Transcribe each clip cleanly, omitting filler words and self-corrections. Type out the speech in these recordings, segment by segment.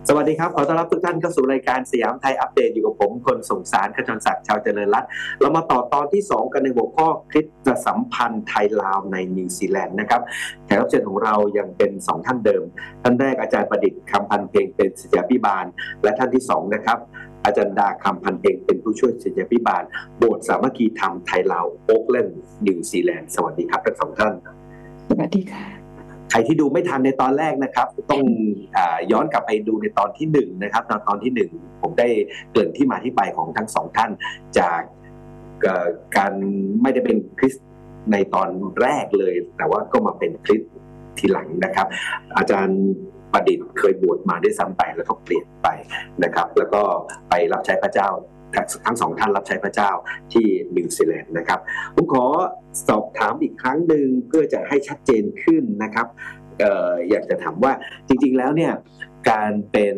สวัสดีครับขอต้อนรับทุกท่านเข้าสู่รายการสยามไทยอัปเดตอยู่กับผมคนส่งสารขจรศักดิ์ชาวเจริญรัตน์เรามาต่อตอนที่2กันในหัวข้อคริสตสัมพันธ์ไทยลาวในนิวซีแลนด์นะครับแขกรับเชิญของเรายังเป็น2ท่านเดิมท่านแรกอาจารย์ประดิษฐ์คำพันธ์เพ็งเป็นศิษยาภิบาลและท่านที่2นะครับอาจารย์ดาคำพันธ์เพ็งเป็นผู้ช่วยศิษยาภิบาลโบสถ์สามัคคีธรรมไทยลาวโอ๊คแลนด์นิวซีแลนด์สวัสดีครับทั้ง2ท่านสวัสดีค่ะใครที่ดูไม่ทันในตอนแรกนะครับต้องย้อนกลับไปดูในตอนที่1นะครับตอนที่1ผมได้เกริ่นที่มาที่ไปของทั้ง2ท่านจากการไม่ได้เป็นคริสต์ในตอนแรกเลยแต่ว่าก็มาเป็นคริสต์ทีหลังนะครับอาจารย์ประดิษฐ์เคยบวชมาได้ซ้ำไปแล้วก็เปลี่ยนไปนะครับแล้วก็ไปรับใช้พระเจ้าทั้ง2ท่านรับใช้พระเจ้าที่นิวซีแลนด์นะครับผมขอสอบถามอีกครั้งหนึ่งเพื่อจะให้ชัดเจนขึ้นนะครับอยากจะถามว่าจริงๆแล้วเนี่ยการเป็น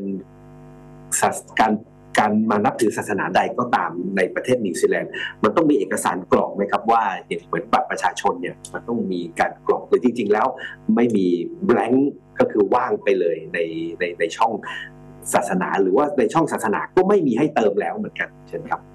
การมานับถือศาสนาใดก็ตามในประเทศนิวซีแลนด์มันต้องมีเอกสารกรอกไหมครับว่าอย่างเหมือนบัตรประชาชนเนี่ยมันต้องมีการกรอกหรือจริงๆแล้วไม่มี blank ก็คือว่างไปเลยในช่องศาสนาหรือว่าในช่องศาสนาก็ไม่มีให้เติมแล้วเหมือนกันเช่นครับ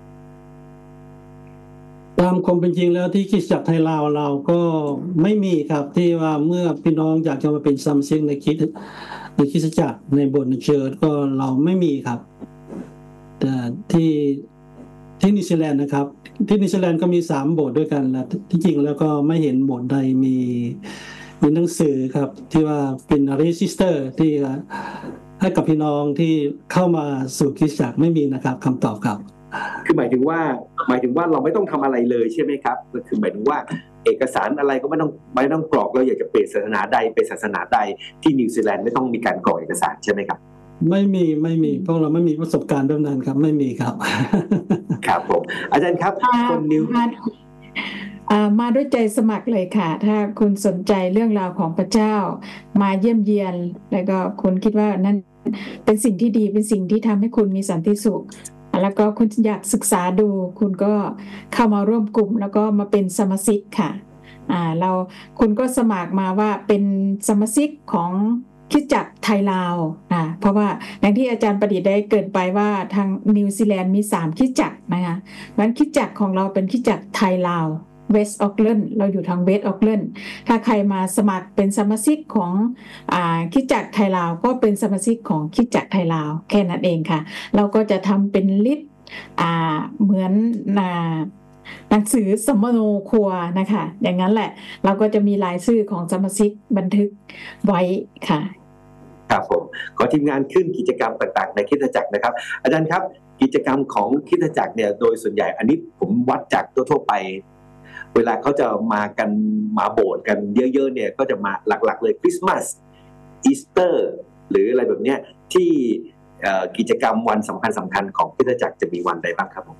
ตามความเป็นจริงแล้วที่คริสตจักรไทยลาวเราก็ไม่มีครับที่ว่าเมื่อพี่น้องอยากจะมาเป็นสมาชิกในคริสตจักรในโบสถ์ในเชิญก็เราไม่มีครับแต่ที่นิวซีแลนด์นะครับที่นิวซีแลนด์ก็มี3โบสถ์ด้วยกันและที่จริงแล้วก็ไม่เห็นโบสถ์ใดมีหนังสือครับที่ว่าเป็นรีจิสเตอร์ที่ให้กับพี่น้องที่เข้ามาสู่คริสตจักรไม่มีนะครับคำตอบครับคือหมายถึงว่าเราไม่ต้องทำอะไรเลยใช่ไหมครับก็คือหมายถึงว่าเอกสารอะไรก็ไม่ต้องกรอกเราอยากจะเปลี่ยนศาสนาใดเป็นศาสนาใดที่นิวซีแลนด์ไม่ต้องมีการกรอกเอกสารใช่ไหมครับไม่มีพวกเราไม่มีประสบการณ์แบบนั้นครับไม่มีครับครับผมอาจารย์ครับคนนิวมาด้วยใจสมัครเลยค่ะถ้าคุณสนใจเรื่องราวของพระเจ้ามาเยี่ยมเยียนแล้วก็คุณคิดว่านั่นเป็นสิ่งที่ดีเป็นสิ่งที่ทำให้คุณมีสันติสุขแล้วก็คุณอยากศึกษาดูคุณก็เข้ามาร่วมกลุ่มแล้วก็มาเป็นสมาชิกค่ะคุณก็สมัครมาว่าเป็นสมาชิกของคริสตจักรไทยลาวเพราะว่าอย่างที่อาจารย์ประดิษฐ์ได้เกริ่นไปว่าทางนิวซีแลนด์มี3คริสตจักรนะคะงั้นคริสตจักรของเราเป็นคริสตจักรไทยลาวเวสต์ออกแลนด์เราอยู่ทางเวสต์ออกแลนด์ถ้าใครมาสมัครเป็นสมาชิกของคริสตจักรไทยลาวก็เป็นสมาชิกของคริสตจักรไทยลาวแค่นั้นเองค่ะเราก็จะทำเป็นลิสต์เหมือนหนังสือสมโนครัวนะคะอย่างนั้นแหละเราก็จะมีรายชื่อของสมาชิกบันทึกไว้ค่ะครับผมขอทีมงานขึ้นกิจกรรมต่างๆในคริสตจักรนะครับอาจารย์ครับกิจกรรมของคริสตจักรเนี่ยโดยส่วนใหญ่อันนี้ผมวัดจากทั่วไปเวลาเขาจะมาโบสถ์กันเยอะๆเนี่ยก็จะมาหลักๆเลยคริสต์มาสอีสเตอร์หรืออะไรแบบเนี้ยที่กิจกรรมวันสำคัญของคริสตจักรจะมีวันใดบ้างครับผม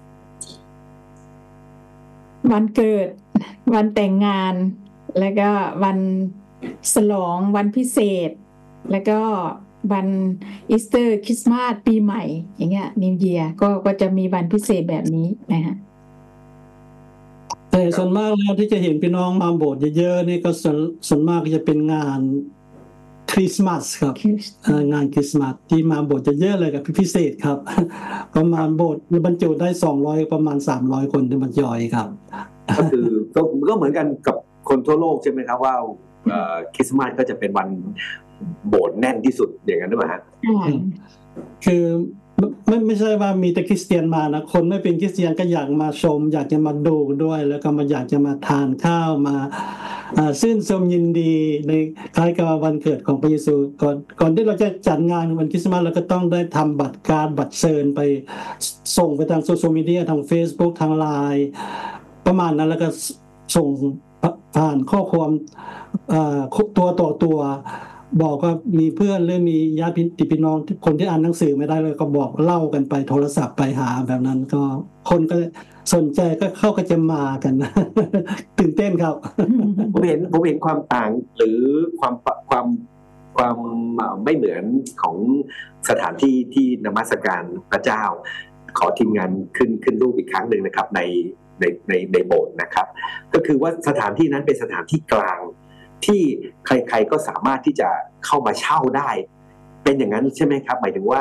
วันเกิดวันแต่งงานแล้วก็วันฉลองวันพิเศษแล้วก็วันอีสเตอร์คริสต์มาสปีใหม่อย่างเงี้ยนิวเยียร์ก็จะมีวันพิเศษแบบนี้นะฮะแต่ส่วนมากแล้วที่จะเห็นพี่น้องมาโบสถ์เยอะๆนี่ก็ส่วนมากจะเป็นงานคริสต์มาสครับงานคริสต์มาสที่มาโบสถ์จะเยอะเลยกับพิเศษครับประมาณโบสถ์บรรจุได้200ประมาณ300คนที่มาจอยครับก็คือก็เหมือนกันกับคนทั่วโลกใช่ไหมครับว่าคริสต์มาสก็จะเป็นวันโบสถ์แน่นที่สุดอย่างนั้นหรือเปล่าฮะคือไม่ใช่ว่ามีแต่คริสเตียนมานะคนไม่เป็นคริสเตียนก็อยากมาชมอยากจะมาดูด้วยแล้วก็อยากจะมาทานข้าวมาชื่นชมยินดีในคล้ายกับวันเกิดของพระเยซูก่อนที่เราจะจัดงานวันคริสต์มาสเราก็ต้องได้ทำบัตรการ์ดบัตรเชิญไปส่งไปทางโซเชียลมีเดียทาง Facebook ทาง LINE ประมาณนั้นแล้วก็ส่งผ่านข้อความตัวต่อตัวบอกว่ามีเพื่อนหรือมีญาติพี่น้องคนที่อ่านหนังสือไม่ได้เลยก็บอกเล่ากันไปโทรศัพท์ไปหาแบบนั้นก็คนก็สนใจก็เข้าก็จะมากันตื่นเต้นครับผมเห็นความต่างหรือความไม่เหมือนของสถานที่ที่นมัสการพระเจ้าขอทีมงานขึ้นรูปอีกครั้งหนึ่งนะครับในโบสถ์นะครับก็คือว่าสถานที่นั้นเป็นสถานที่กลางที่ใครๆก็สามารถที่จะเข้ามาเช่าได้เป็นอย่างนั้นใช่ไหมครับหมายถึงว่า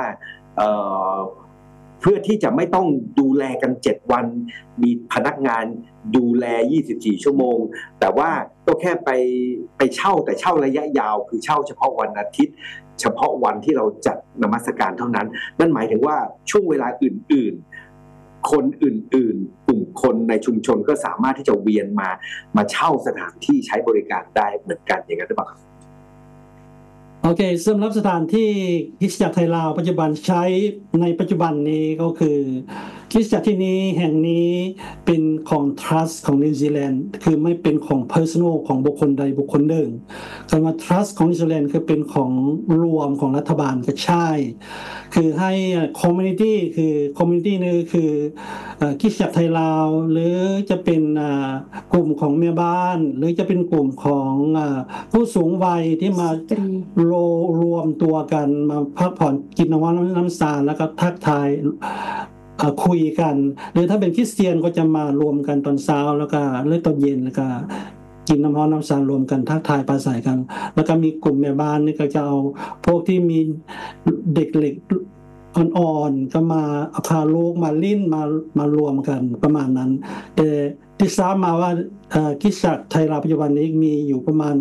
เพื่อที่จะไม่ต้องดูแลกัน7วันมีพนักงานดูแล24ชั่วโมงแต่ว่าก็แค่ไปเช่าแต่เช่าระยะยาวคือเช่าเฉพาะวันอาทิตย์เฉพาะวันที่เราจัดนมัสการเท่านั้นนั่นหมายถึงว่าช่วงเวลาอื่นๆคนอื่นๆกลุ่มคนในชุมชนก็สามารถที่จะเวียนมาเช่าสถานที่ใช้บริการได้เหมือนกันอย่างนั้นหรือเปล่าครับโอเคสำหรับสถานที่คริสตจักรไทยลาวปัจจุบันใช้ในปัจจุบันนี้ก็คือคริสตจักรที่นี้แห่งนี้เป็นของ Trust ของนิวซีแลนด์คือไม่เป็นของ Personal ของบุคคลใดบุคคลหนึ่งคำว่า Trust ของนิวซีแลนด์คือเป็นของรวมของรัฐบาลก็ใช่คือให้ Community คือ Community นี่คือคริสตจักรไทยลาวหรือจะเป็นกลุ่มของแม่บ้านหรือจะเป็นกลุ่มของผู้สูงวัยที่มารวมตัวกันมาพักผ่อนกินน้ำสารแล้วก็ทักทายคุยกันหรือถ้าเป็นคริสเตียนก็จะมารวมกันตอนเช้าแล้วก็เลิกตอนเย็นแล้วก็กินน้ำสารรวมกันทักทายปราศัยกันแล้วก็มีกลุ่มแม่บ้านนี่ก็จะเอาพวกที่มีเด็กเล็กอ่อนๆก็มาเอาพาลูกมาลิ้นมารวมกันประมาณนั้นแต่ที่ทราบมาว่าคริสตจักรไทยลาวปัจจุบันนี้มีอยู่ประมาณ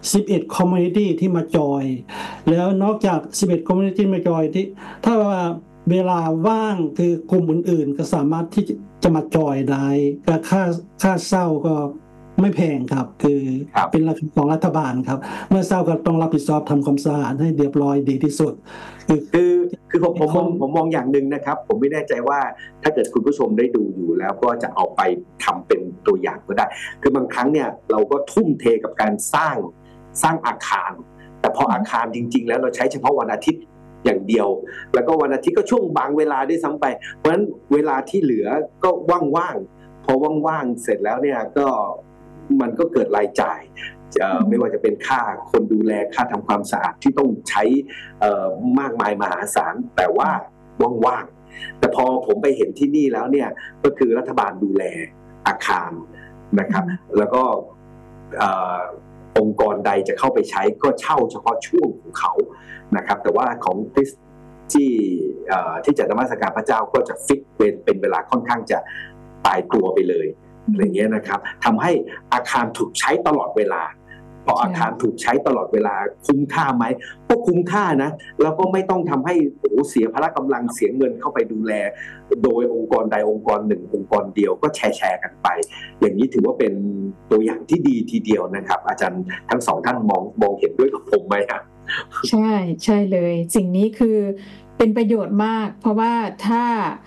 11 community ที่มาจอยแล้วนอกจาก11 community มาจอยที่ถ้าว่าเวลาว่างคือกลุ่มอื่นๆก็สามารถที่จะมาจอยได้ก็ค่าเช่าก็ไม่แพงครับคือเป็นราคาของรัฐบาลครับเมื่อเช่าก็ต้องรับผิดชอบทำความสะอาดให้เรียบร้อยดีที่สุดคือผมมองอย่างหนึ่งนะครับผมไม่แน่ใจว่าถ้าเกิดคุณผู้ชมได้ดูอยู่แล้วก็จะเอาไปทำเป็นตัวอย่างก็ได้คือบางครั้งเนี่ยเราก็ทุ่มเทกับการสร้างอาคารแต่พออาคารจริงๆแล้วเราใช้เฉพาะวันอาทิตย์อย่างเดียวแล้วก็วันอาทิตย์ก็ช่วงบางเวลาด้วยซ้ำไปเพราะฉะนั้นเวลาที่เหลือก็ว่างๆพอว่างๆเสร็จแล้วเนี่ยก็มันก็เกิดรายจ่ายไม่ว่าจะเป็นค่าคนดูแลค่าทำความสะอาดที่ต้องใช้มากมายมหาศาลแต่ว่าว่างๆแต่พอผมไปเห็นที่นี่แล้วเนี่ยก็คือรัฐบาลดูแลอาคารนะครับแล้วก็องค์กรใดจะเข้าไปใช้ก็เช่าเฉพาะช่วงของเขานะครับแต่ว่าของคริสที่จัดนมัสการพระเจ้าก็จะฟิกเป็นเวลาค่อนข้างจะตายตัวไปเลยอะไรเงี้ยนะครับทำให้อาคารถูกใช้ตลอดเวลาพออาคารถูกใช้ตลอดเวลาคุ้มค่าไหมก็คุ้มค่านะแล้วก็ไม่ต้องทำให้เสียพละกำลังเสียเงินเข้าไปดูแลโดยองค์กรใดองค์กรหนึ่งองค์กรเดียวก็แชร์กันไปอย่างนี้ถือว่าเป็นตัวอย่างที่ดีทีเดียวนะครับอาจารย์ทั้งสองท่านมองเห็นด้วยกับผมไหมครับใช่เลยสิ่งนี้คือเป็นประโยชน์มากเพราะว่าถ้า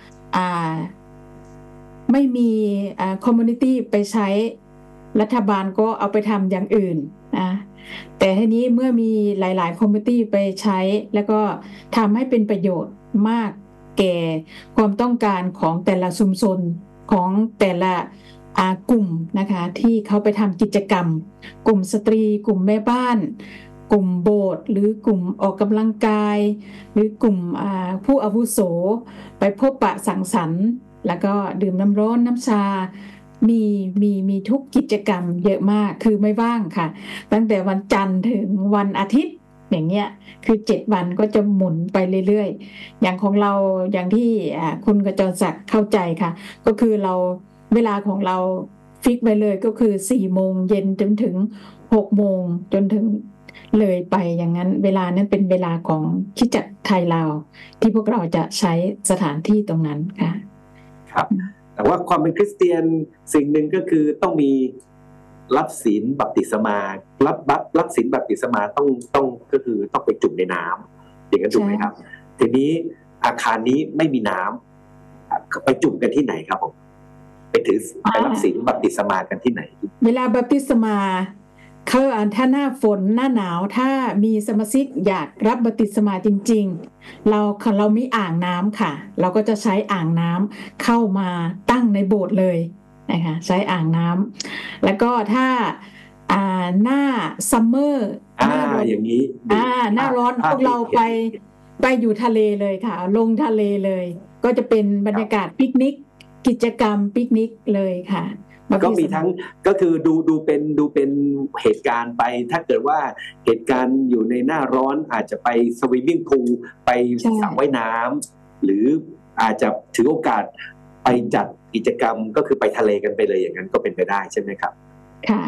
ไม่มีคอมมูนิตี้ไปใช้รัฐบาลก็เอาไปทำอย่างอื่นนะแต่ทีนี้เมื่อมีหลายๆคอมมูนิตี้ไปใช้แล้วก็ทำให้เป็นประโยชน์มากแก่ความต้องการของแต่ละชุมชนของแต่ละกลุ่มนะคะที่เขาไปทำกิจกรรมกลุ่มสตรีกลุ่มแม่บ้านกลุ่มโบสถ์หรือกลุ่มออกกำลังกายหรือกลุ่มผู้อาวุโสไปพบปะสังสรรค์แล้วก็ดื่มน้ำร้อนน้ำชามีทุกกิจกรรมเยอะมากคือไม่ว่างค่ะตั้งแต่วันจันทร์ถึงวันอาทิตย์อย่างเงี้ยคือ7วันก็จะหมุนไปเรื่อยๆอย่างของเราอย่างที่คุณกจรศักดิ์เข้าใจค่ะก็คือเราเวลาของเราฟิกไว้เลยก็คือ4 โมงเย็นจนถึง6 โมงจนถึงเลยไปอย่างนั้นเวลานั้นเป็นเวลาของคริสตจักรไทยลาวที่พวกเราจะใช้สถานที่ตรงนั้นค่ะครับแต่ว่าความเป็นคริสเตียนสิ่งหนึ่งก็คือต้องมีรับศีลบัพติศมารับศีลบัพติศมาต้องก็คือต้องไปจุ่มในน้ำอย่างนั้นถูกไหมครับทีนี้อาคารนี้ไม่มีน้ำไปจุ่มกันที่ไหนครับผมไปรับศีลบัพติศมากันที่ไหนเวลาบัพติศมาถ้าหน้าฝนหน้าหนาวถ้ามีสมาชิกอยากรับบัพติศมาจริงๆเรามีอ่างน้ำค่ะเราก็จะใช้อ่างน้ำเข้ามาตั้งในโบสถ์เลยนะคะใช้อ่างน้ำแล้วก็ถ้าหน้าซัมเมอร์อย่างนี้หน้าร้อนพวกเราไปอยู่ทะเลเลยค่ะลงทะเลเลยก็จะเป็นบรรยากาศปิกนิกกิจกรรมปิกนิกเลยค่ะก็มีทั้งก็คือดูเป็นเหตุการณ์ไปถ้าเกิดว่าเหตุการณ์อยู่ในหน้าร้อนอาจจะไปสวิมมิ่งพูลไปสระว่ายน้ำหรืออาจจะถือโอกาสไปจัดกิจกรรมก็คือไปทะเลกันไปเลยอย่างนั้นก็เป็นไปได้ใช่ไหมครับค่ะ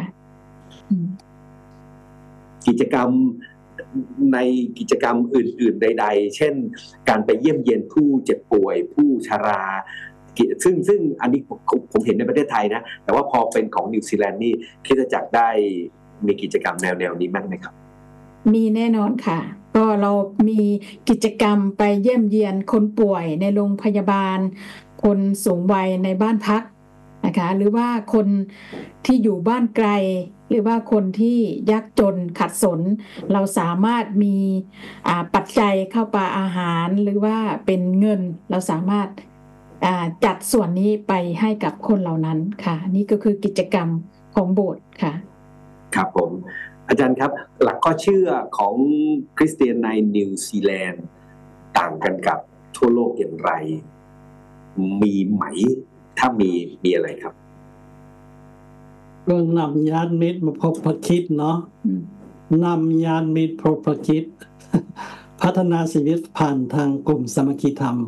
กิจกรรมในกิจกรรมอื่นๆใดๆเช่นการไปเยี่ยมเยียนผู้เจ็บป่วยผู้ชราซึ่งอันนี้ผมเห็นในประเทศไทยนะแต่ว่าพอเป็นของนิวซีแลนด์นี่คริสตจักรได้มีกิจกรรมแนวนี้มั้งไหมครับมีแน่นอนค่ะก็เรามีกิจกรรมไปเยี่ยมเยียนคนป่วยในโรงพยาบาลคนสูงวัยในบ้านพักนะคะหรือว่าคนที่อยู่บ้านไกลหรือว่าคนที่ยากจนขัดสนเราสามารถมีปัจจัยเข้าปลาอาหารหรือว่าเป็นเงินเราสามารถจัดส่วนนี้ไปให้กับคนเหล่านั้นค่ะนี่ก็คือกิจกรรมของโบสถ์ค่ะครับผมอาจารย์ครับหลักข้อเชื่อของคริสเตียนในนิวซีแลนด์ต่างกันกับทั่วโลกอย่างไรมีไหมถ้ามีอะไรครับก็นำญาติมิตรมาพบพระคริสต์เนาะนำญาติมิตรพบพระคริสต์พัฒนาชีวิตผ่านทางกลุ่มสามัคคีธรรม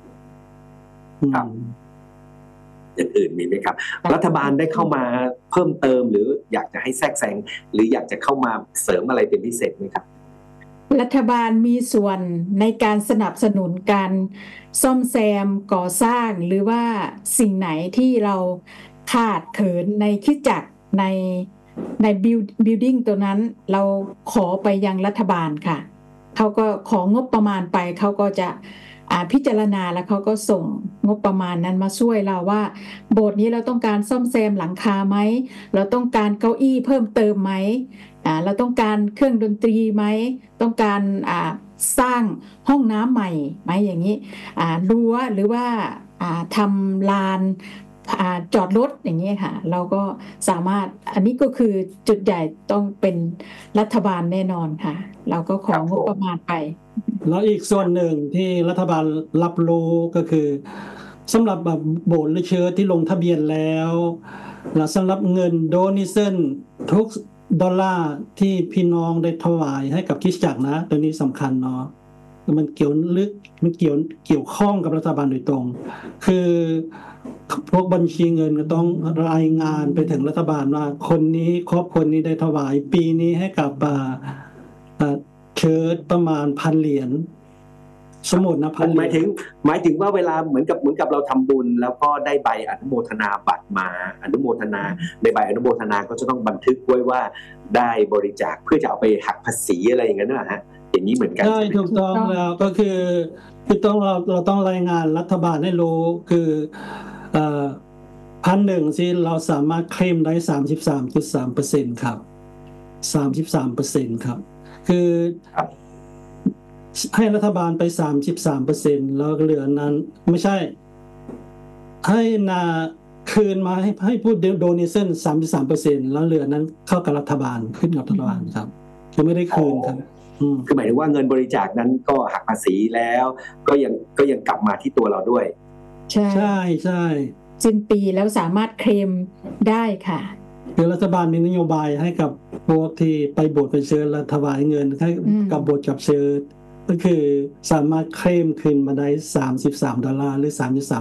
อย่างอื่นมีไหมครับรัฐบาลได้เข้ามาเพิ่มเติมหรืออยากจะให้แทรกแซงหรืออยากจะเข้ามาเสริมอะไรเป็นพิเศษไหมครับรัฐบาลมีส่วนในการสนับสนุนการซ่อมแซมก่อสร้างหรือว่าสิ่งไหนที่เราขาดเขินในคริสตจักรในบิลดิ้งตัวนั้นเราขอไปยังรัฐบาลค่ะเขาก็ของบประมาณไปเขาก็จะพิจารณาแล้วเขาก็ส่งงบประมาณนั้นมาช่วยเราว่าโบสถ์นี้เราต้องการซ่อมแซมหลังคาไหมเราต้องการเก้าอี้เพิ่มเติมไหมเราต้องการเครื่องดนตรีไหมต้องการสร้างห้องน้ำใหม่ไหมอย่างนี้รั้วหรือว่าทำลานจอดรถอย่างนี้ค่ะเราก็สามารถอันนี้ก็คือจุดใหญ่ต้องเป็นรัฐบาลแน่นอนค่ะเราก็ของงบประมาณไปแล้วอีกส่วนหนึ่งที่รัฐบาลรับรู้ก็คือสำหรับโบสถ์หรือเชื้อที่ลงทะเบียนแล้วและสำหรับเงินโดเนชั่นทุกดอลลาร์ที่พี่น้องได้ถวายให้กับคริสตจักรนะตัวนี้สำคัญเนาะมันเกี่ยวข้องกับรัฐบาลโดยตรงคือพวกบัญชีเงินก็ต้องรายงานไปถึงรัฐบาลว่าคนนี้ครอบครัวนี้ได้ถวายปีนี้ให้กับเชิดประมาณ$1,000สมมุตินะหมายถึงว่าเวลาเหมือนกับเราทำบุญแล้วก็ได้ใบอนุโมทนาบัตรมาอนุโมทนาในใบอนุโมทนาก็จะต้องบันทึกไว้ว่าได้บริจาคเพื่อจะเอาไปหักภาษีอะไรอย่างนั้นนะฮะอย่างนี้เหมือนกันใช่ถูกต้องแล้วก็คือเราต้องรายงานรัฐบาลให้รู้คือ1,000สิเราสามารถเคลมได้ 33.3% ครับ 33% ครับคือให้รัฐบาลไป 33% แล้วเหลือนั้นไม่ใช่ให้คืนมาให้ผู้โดเนชั่น 33% แล้วเหลือนั้นเข้ากับรัฐบาลขึ้นกับรัฐบาลครับคือไม่ได้คืนครับคือหมายถึงว่าเงินบริจาคนั้นก็หักภาษีแล้วก็ยังกลับมาที่ตัวเราด้วยใช่ใช่สิ้นปีแล้วสามารถเคลมได้ค่ะคือรัฐบาลมีนโยบายให้กับพวกที่ไปโบสถ์ไปเชิญและถวายเงินให้กับโบสถ์กับเชิญก็คือสามารถเคลมคืนมาได้$33หรือ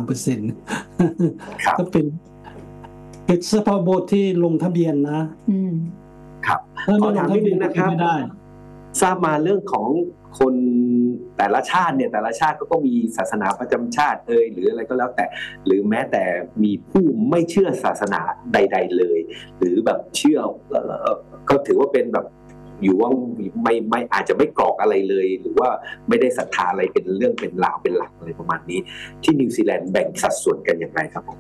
33% ก็เป็นเฉพาะโบสถ์ที่ลงทะเบียนนะครับขอถามนิดนึงนะครับทราบมาเรื่องของคนแต่ละชาติเนี่ยแต่ละชาติก็มีศาสนาประจำชาติหรืออะไรก็แล้วแต่หรือแม้แต่มีผู้ไม่เชื่อศาสนาใดๆเลยหรือแบบเชื่อก็ถือว่าเป็นแบบอยู่ว่าไม่อาจจะไม่กรอกอะไรเลยหรือว่าไม่ได้ศรัทธาอะไรเป็นเรื่องเป็นราวเป็นหลักอะไรประมาณนี้ที่นิวซีแลนด์แบ่งสัดส่วนกันอย่างไรครับผม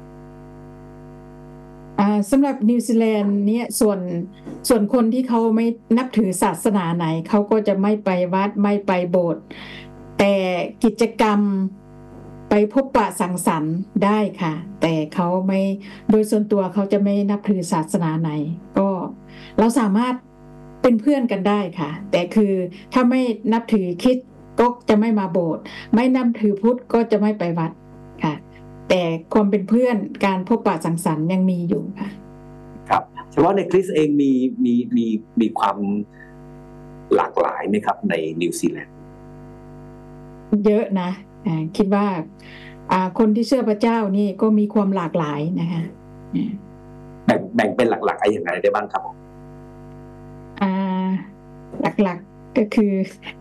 สำหรับนิวซีแลนด์เนี่ยส่วนคนที่เขาไม่นับถือศาสนาไหนเขาก็จะไม่ไปวัดไม่ไปโบสถ์แต่กิจกรรมไปพบปะสังสรรค์ได้ค่ะแต่เขาไม่โดยส่วนตัวเขาจะไม่นับถือศาสนาไหนก็เราสามารถเป็นเพื่อนกันได้ค่ะแต่คือถ้าไม่นับถือคริสต์ก็จะไม่มาโบสถ์ไม่นับถือพุทธก็จะไม่ไปวัดค่ะแต่ความเป็นเพื่อนการพบปะสังสรรค์ยังมีอยู่ค่ะครับเฉพาะในคริสเองมีความหลากหลายไหมครับในนิวซีแลนด์เยอะนะคิดว่าคนที่เชื่อพระเจ้านี่ก็มีความหลากหลายนะคะแบ่งเป็นหลักๆอะไรอย่างไรได้บ้างครับหลักๆก็คือ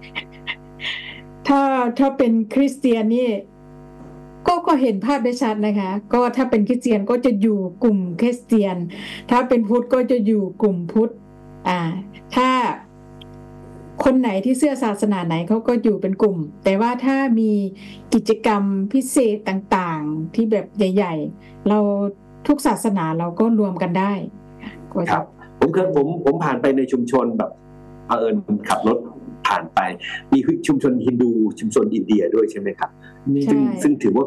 ถ้าเป็นคริสเตียนนี่ก็เห็นภาพได้ชัดนะคะก็ถ้าเป็นคริสเตียนก็จะอยู่กลุ่มคริสเตียนถ้าเป็นพุทธก็จะอยู่กลุ่มพุทธถ้าคนไหนที่เชื่อศาสนาไหนเขาก็อยู่เป็นกลุ่มแต่ว่าถ้ามีกิจกรรมพิเศษต่างๆที่แบบใหญ่ๆเราทุกศาสนาเราก็รวมกันได้ครับผมผ่านไปในชุมชนแบบเผอิญขับรถผ่านไปมีชุมชนฮินดูชุมชนอินเดียด้วยใช่ไหมครับซึ่งถือว่า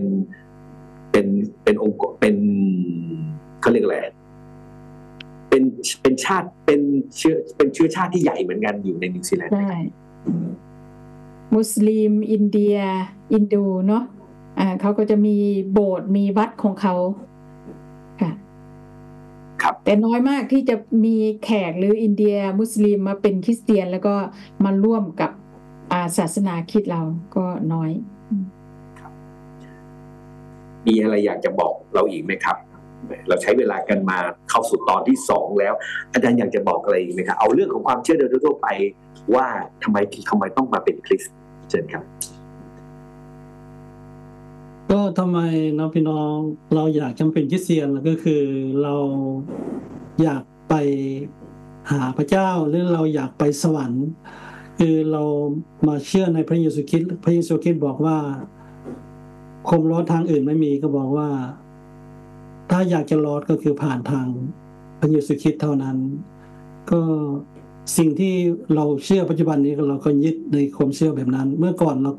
เป็นองค์เป็นเขาเรียกอะไรเป็นชาติเป็นเชื้อชาติที่ใหญ่เหมือนกันอยู่ในนิวซีแลนด์ใช่มุสลิมอินเดียอินดูเนาะเขาก็จะมีโบสถ์มีวัดของเขาค่ะครับแต่น้อยมากที่จะมีแขกหรืออินเดียมุสลิมมาเป็นคริสเตียนแล้วก็มาร่วมกับศาสนาคริสต์เราก็น้อยมีอะไรอยากจะบอกเราอีกไหมครับเราใช้เวลากันมาเข้าสู่ตอนที่2แล้วอาจารย์อยากจะบอกอะไรอีกไหมครับเอาเรื่องของความเชื่อโดยทั่วไปว่าทำไมต้องมาเป็นคริสต์เชิญครับก็ทำไมน้องพี่น้องเราอยากจะเป็นคริสเตียนก็คือเราอยากไปหาพระเจ้าหรือเราอยากไปสวรรค์คือเรามาเชื่อในพระเยซูคริสต์พระเยซูคริสต์บอกว่าความรอดทางอื่นไม่มีก็บอกว่าถ้าอยากจะรอดก็คือผ่านทางพระเยซูคริสต์เท่านั้นก็สิ่งที่เราเชื่อปัจจุบันนี้เราก็ยึดในความเชื่อแบบนั้นเมื่อก่อนเรา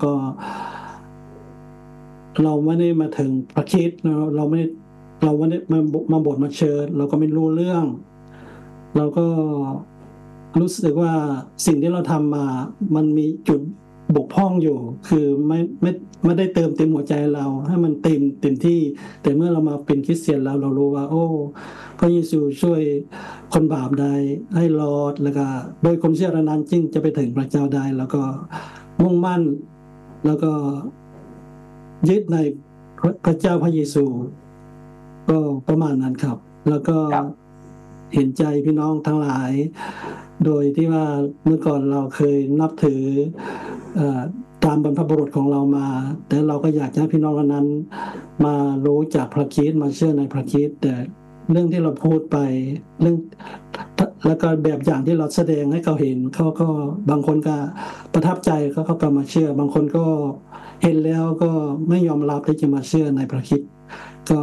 ไม่ได้มาถึงพระคริสต์เราไม่ได้มาบทมาเชิญเราก็ไม่รู้เรื่องเราก็รู้สึกว่าสิ่งที่เราทำมามันมีจุดบกพร่องอยู่คือไม่ได้เติมเต็มหัวใจเราให้มันเต็มที่แต่เมื่อเรามาเป็นคริสเตียนแล้วเรารู้ว่าโอ้พระเยซูช่วยคนบาปได้ให้รอดแล้วก็โดยความเชื่อนั้นจึงจะไปถึงพระเจ้าได้แล้วก็มุ่งมั่นแล้วก็ยึดในพระเจ้าพระเยซูก็ประมาณนั้นครับแล้วก็เห็นใจพี่น้องทั้งหลายโดยที่ว่าเมื่อก่อนเราเคยนับถือตามบรรพบุรุษของเรามาแต่เราก็อยากให้พี่น้องนั้นมารู้จักพระคริสต์มาเชื่อในพระคริสต์แต่เรื่องที่เราพูดไปเรื่องแล้วก็แบบอย่างที่เราแสดงให้เขาเห็นเขาก็บางคนก็ประทับใจเขาก็มาเชื่อบางคนก็เห็นแล้วก็ไม่ยอมรับที่จะมาเชื่อในพระคริสต์ก็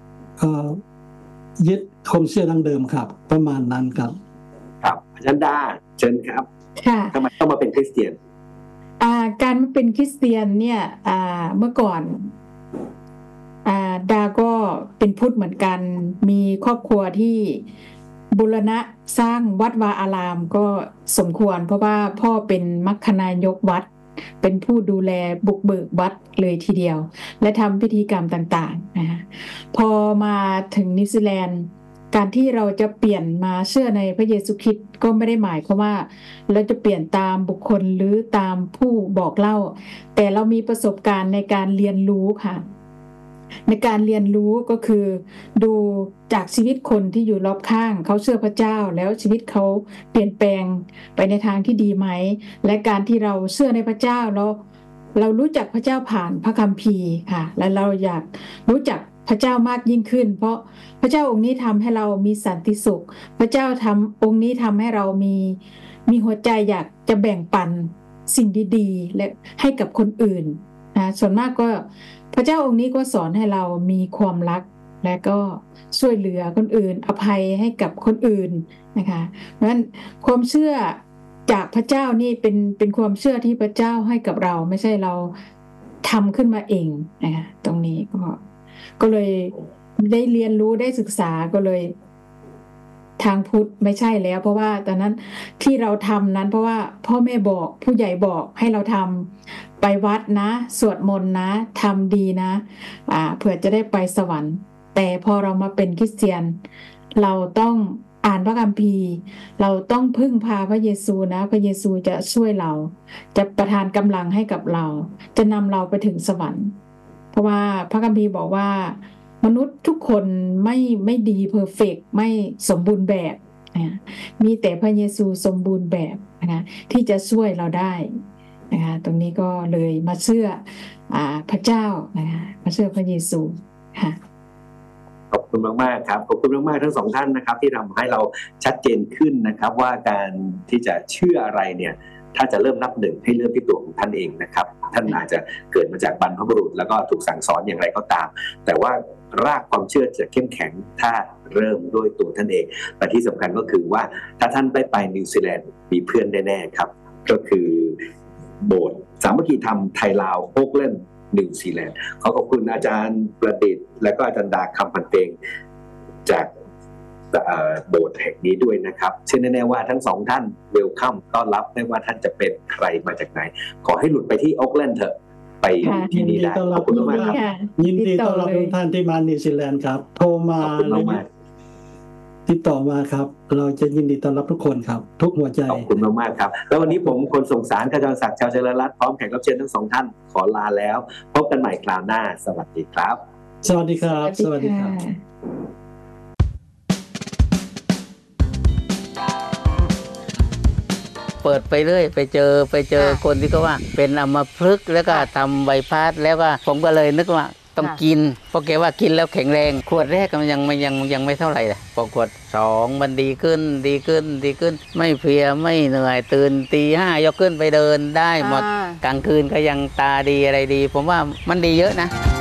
ยึดความเชื่อดั้งเดิมครับประมาณนั้นครับครับอาจารย์ดาเชิญครับทำไมต้องมาเป็นคริสเตียนการมาเป็นคริสเตียนเนี่ยเมื่อก่อนดาก็เป็นพุทธเหมือนกันมีครอบครัวที่บูรณะสร้างวัดวาอารามก็สมควรเพราะว่าพ่อเป็นมัคคณายกวัดเป็นผู้ดูแลบุกเบิกวัดเลยทีเดียวและทำพิธีกรรมต่างๆนะคะพอมาถึงนิวซีแลนด์การที่เราจะเปลี่ยนมาเชื่อในพระเยซูคริสต์ก็ไม่ได้หมายความว่าเราจะเปลี่ยนตามบุคคลหรือตามผู้บอกเล่าแต่เรามีประสบการณ์ในการเรียนรู้ค่ะในการเรียนรู้ก็คือดูจากชีวิตคนที่อยู่รอบข้างเขาเชื่อพระเจ้าแล้วชีวิตเขาเปลี่ยนแปลงไปในทางที่ดีไหมและการที่เราเชื่อในพระเจ้าแล้วเรารู้จักพระเจ้าผ่านพระคัมภีร์ค่ะและเราอยากรู้จักพระเจ้ามากยิ่งขึ้นเพราะพระเจ้าองค์นี้ทำให้เรามีสันติสุขพระเจ้าองค์นี้ทำให้เรามีหัวใจอยากจะแบ่งปันสิ่งดีๆและให้กับคนอื่นนะส่วนมากก็พระเจ้าองค์นี้ก็สอนให้เรามีความรักและก็ช่วยเหลือคนอื่นอภัยให้กับคนอื่นนะคะเพราะฉะนั้นความเชื่อจากพระเจ้านี่เป็นความเชื่อที่พระเจ้าให้กับเราไม่ใช่เราทำขึ้นมาเองนะคะตรงนี้ก็เลยได้เรียนรู้ได้ศึกษาก็เลยทางพุทธไม่ใช่แล้ว เพราะว่าตอนนั้นที่เราทำนั้นเพราะว่าพ่อแม่บอกผู้ใหญ่บอกให้เราทำไปวัดนะสวดมนต์นะทำดีนะเผื่อจะได้ไปสวรรค์แต่พอเรามาเป็นคริสเตียนเราต้องอ่านพระคัมภีร์เราต้องพึ่งพาพระเยซูนะพระเยซูจะช่วยเราจะประทานกำลังให้กับเราจะนำเราไปถึงสวรรค์เพราะว่าพระคัมภีร์บอกว่ามนุษย์ทุกคนไม่ดีเพอร์เฟกต์ไม่สมบูรณ์แบบนะมีแต่พระเยซูสมบูรณ์แบบนะที่จะช่วยเราได้นะคะตรงนี้ก็เลยมาเชื่อพระเจ้านะคะมาเชื่อพระเยซูค่ะขอบคุณมากๆครับขอบคุณมากๆทั้งสองท่านนะครับที่ทำให้เราชัดเจนขึ้นนะครับว่าการที่จะเชื่ออะไรเนี่ยถ้าจะเริ่มนับหนึ่งให้เริ่มที่ตัวของท่านเองนะครับท่านอาจจะเกิดมาจากบรรพบุรุษแล้วก็ถูกสั่งสอนอย่างไรก็ตามแต่ว่ารากความเชื่อจะเข้มแข็งถ้าเริ่มด้วยตัวท่านเองและที่สำคัญก็คือว่าถ้าท่านได้ไปนิวซีแลนด์มีเพื่อนแน่ๆครับก็คือโบสถ์สามัคคีธรรมไทยลาวโอ๊กแลนด์นิวซีแลนด์ขอบคุณอาจารย์ประดิษฐ์และก็อาจารย์ดาคำพันเตงจากโบสถ์แห่งนี้ด้วยนะครับเชื่อแน่ๆว่าทั้งสองท่านเวลคัมต้อนรับไม่ว่าท่านจะเป็นใครมาจากไหนขอให้หลุดไปที่โอ๊กแลนด์เถอะไปที่นี่ได้ขอบคุณมากครับยินดีต้อนรับทุกท่านที่มานิวซีแลนด์ครับโทรมาติดต่อมาครับเราจะยินดีต้อนรับทุกคนครับทุกหัวใจขอบคุณมากๆครับแล้ววันนี้ผมคนส่งสารขจรศักดิ์ชาวเจริญรัตน์พร้อมแขกรับเชิญทั้งสองท่านขอลาแล้วพบกันใหม่คราวหน้าสวัสดีครับสวัสดีครับสวัสดีครับเปิดไปเรื่อยไปเจอคนที่ก็ว่าเป็นอัมพฤกษ์แล้วก็ทำใบพัดแล้วก็ผมก็เลยนึกว่าต้องกินเพราะแกว่ากินแล้วแข็งแรงขวดแรกมันยังไม่เท่าไหร่เลยพอขวด2มันดีขึ้นไม่เพลียไม่เหนื่อยตื่นตี 5ยกขึ้นไปเดินได้หมดกลางคืนก็ยังตาดีอะไรดีผมว่ามันดีเยอะนะ